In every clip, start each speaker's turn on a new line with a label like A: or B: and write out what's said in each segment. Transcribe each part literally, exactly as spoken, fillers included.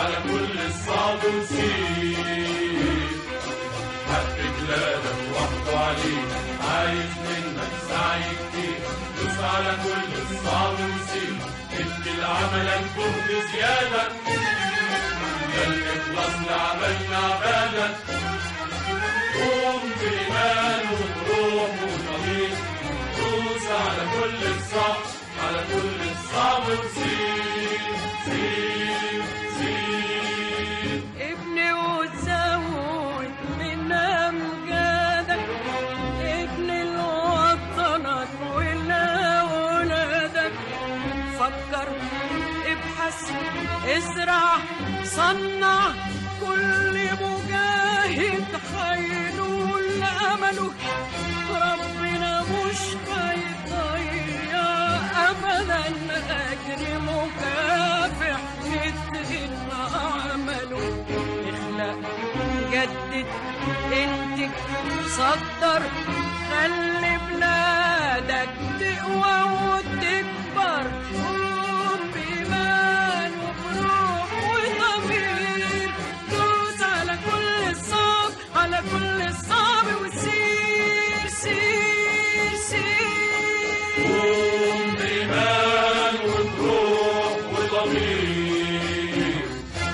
A: على كل الصعب وسير، حق بلادك وحده عليك عايز منك سعي كتير، دوس على كل الصعب وسير، ادي لعملك جهد زيادة، ده الإخلاص لعملنا عبادة، قوم بإيمان وبروح وضمير، دوس على كل الصعب على كل الصعب وسير سير سير.
B: ابني وتزود من أمجادك، ابني لوطنك ولأولادك، فكر ابحث ازرع صنع، كل مجاهد هينول أمله، ربنا مش هيضيع أبدا أجر مكافح مثل عمله. اخلق جدد انتج صدر، خلي بلادك تقوى وتكبر، قوم بإيمان وبروح وضمير، دوس على كل الصعب على كل الصعب وسير سير سير.
A: قوم بإيمان وبروح وضمير،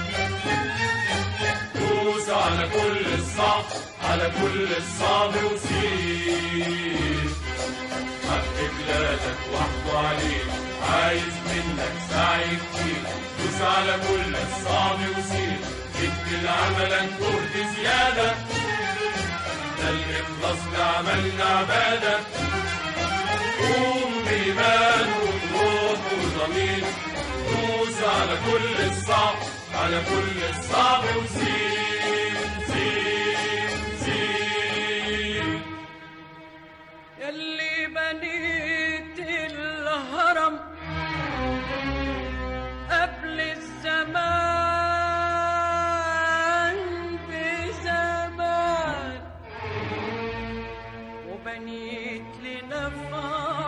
A: دوس على كل الصعب على كل الصعب وسير، حق بلادك وحده عليك عايز منك سعي كتير، دوس على كل الصعب وسير، ادي لعملك جهد زيادة، ده الإخلاص لعملنا عبادة، قوم بإيمان وبروح وضمير، دوس على كل الصعب على كل الصعب وسير سير سير.
B: يلي بنيت الهرم قبل الزمان بزمان، وبنيت لنا في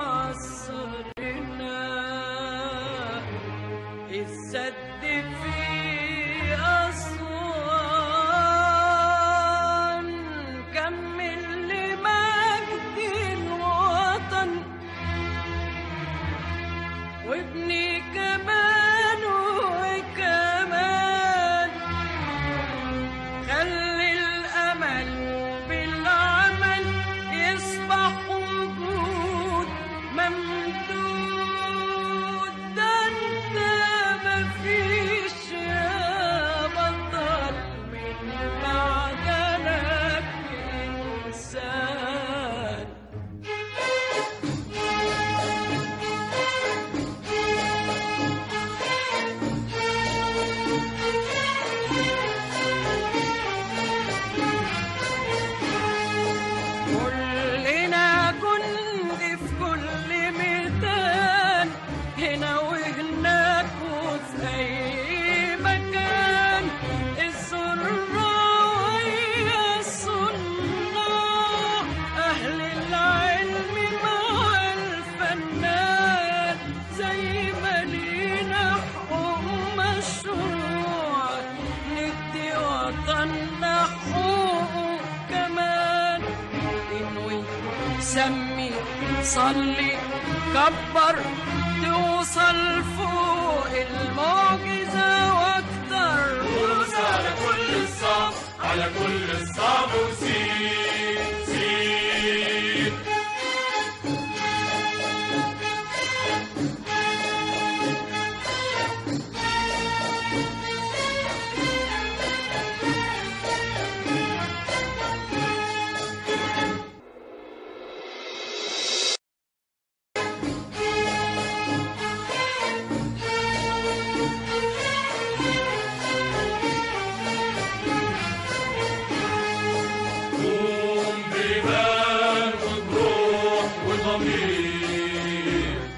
B: عصرنا السد في أسوان، كمل لمجد الوطن، وابني كمان وكمان، خلي الأمل بالعمل يصبح وجود ممدود، ده انت مفيش يا بطل من معدنك إنسان. كلنا جند في كل ميدان، هنا وهناك وفي أي مكان، الزراع ويا الصناع، أهل العلم مع الفنان، زي ما لينا حقوق مشروع، ندي وطننا حقوقه كمان، انوي سمي صلي كبر، توصل فوق المعجزة واكتر،
A: دوس على كل الصعب على كل الصعب وسير سير. قوم بإيمان وبروح وضمير،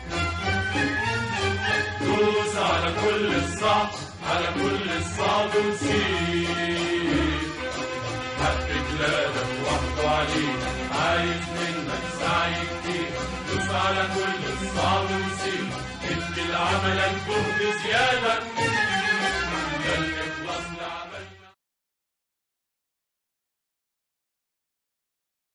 A: دوس على كل الصعب على كل الصعب وسير، حق بلادك وحده عليك عايز منك سعي كتير، دوس على كل الصعب وسير، ادي لعملك جهد زيادة،